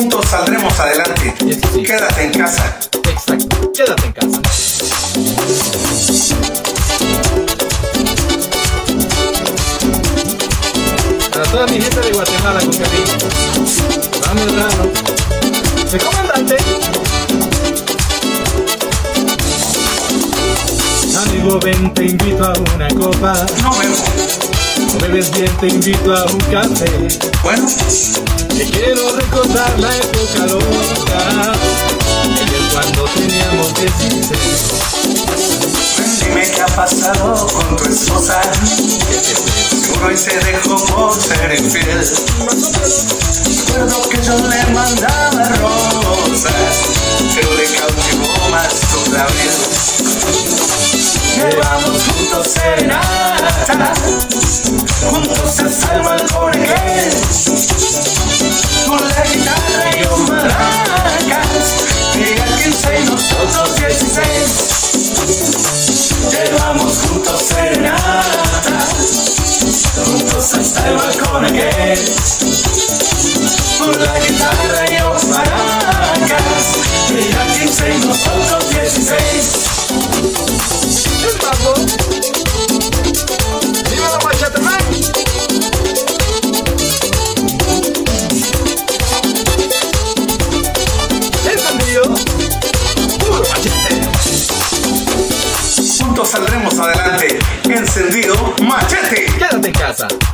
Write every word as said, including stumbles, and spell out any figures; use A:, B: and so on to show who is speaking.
A: Juntos saldremos adelante.
B: Sí.
A: Quédate en casa.
B: Exacto, quédate en casa. Para toda mi gente de Guatemala, con cariño. Vamos, hermano. El comandante. Amigo, ven, te invito a una copa.
A: No bebo.
B: No bebes bien, te invito a un café.
A: Bueno,
B: Que quiero recordar la época loca, ayer cuando teníamos dieciséis.
A: dime qué ha pasado con tu esposa. Seguro hoy se dejó por ser infiel. Recuerdo que yo le mandaba rosas, pero le cautivó más tu labios. Llevamos juntos serenata, juntos hasta el balcón. Con la guitarra y un maracas, ella quince y nosotros dieciséis. Llevamos juntos serenata, juntos hasta el balcón aquel. Con la guitarra y los maracas, ella quince y nosotros dieciséis.
B: El mambo. ¡Viva la Machete Man! Encendido. Puro machete.
A: Juntos saldremos adelante. Encendido, machete.
B: Quédate en casa.